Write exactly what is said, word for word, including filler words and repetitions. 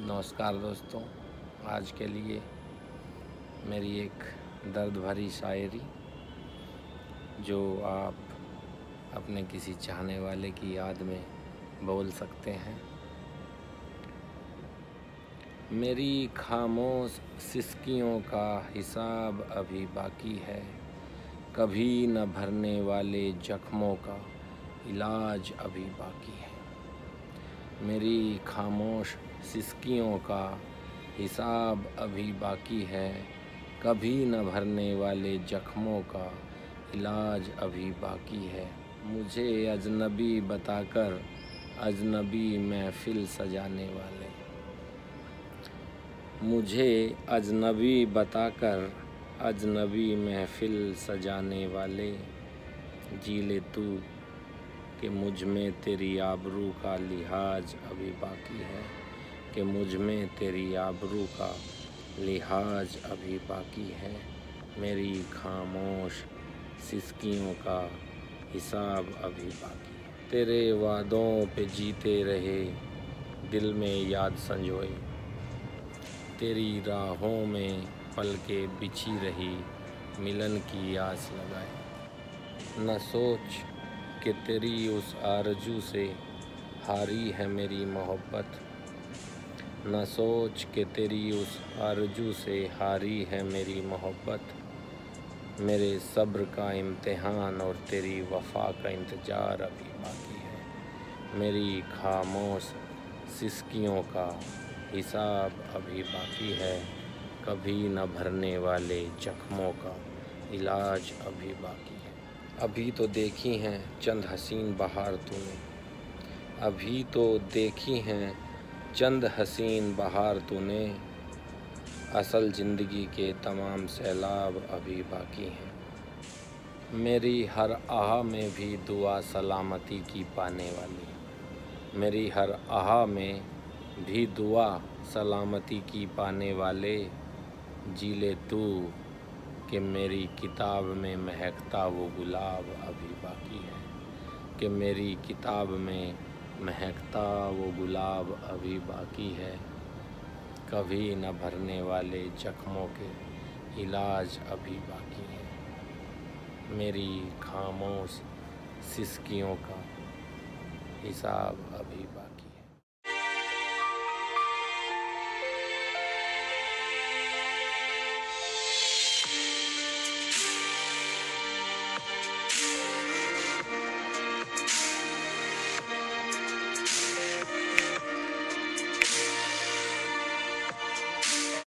नमस्कार दोस्तों, आज के लिए मेरी एक दर्द भरी शायरी जो आप अपने किसी चाहने वाले की याद में बोल सकते हैं। मेरी खामोश सिसकियों का हिसाब अभी बाकी है, कभी न भरने वाले जख्मों का इलाज अभी बाकी है। मेरी खामोश सिसकियों का हिसाब अभी बाकी है, कभी न भरने वाले जख्मों का इलाज अभी बाकी है। मुझे अजनबी बताकर अजनबी महफिल सजाने वाले मुझे अजनबी बताकर अजनबी महफिल सजाने वाले जी ले तू कि मुझ में तेरी आबरू का लिहाज अभी बाकी है, कि मुझ में तेरी आबरू का लिहाज अभी बाकी है। मेरी खामोश सिसकियों का हिसाब अभी बाकी है। तेरे वादों पे जीते रहे दिल में याद संजोए, तेरी राहों में पल के बिछी रही मिलन की आस लगाए। न सोच कि तेरी उस आरज़ू से हारी है मेरी मोहब्बत, न सोच कि तेरी उस आरज़ू से हारी है मेरी मोहब्बत। मेरे सब्र का इम्तिहान और तेरी वफ़ा का इंतज़ार अभी बाकी है। मेरी खामोश सिसकियों का हिसाब अभी बाकी है, कभी न भरने वाले जख्मों का इलाज अभी बाकी है। अभी तो देखी हैं चंद हसीन बहार तूने, अभी तो देखी हैं चंद हसीन बहार तूने, असल ज़िंदगी के तमाम सैलाब अभी बाकी हैं। मेरी हर आह में भी दुआ सलामती की पाने वाली, मेरी हर आह में भी दुआ सलामती की पाने वाले जी ले तू कि मेरी किताब में महकता वो गुलाब अभी बाकी है, कि मेरी किताब में महकता वो गुलाब अभी बाकी है। कभी न भरने वाले जख्मों के इलाज अभी बाकी है। मेरी खामोश सिसकियों का हिसाब अभी बाकी है।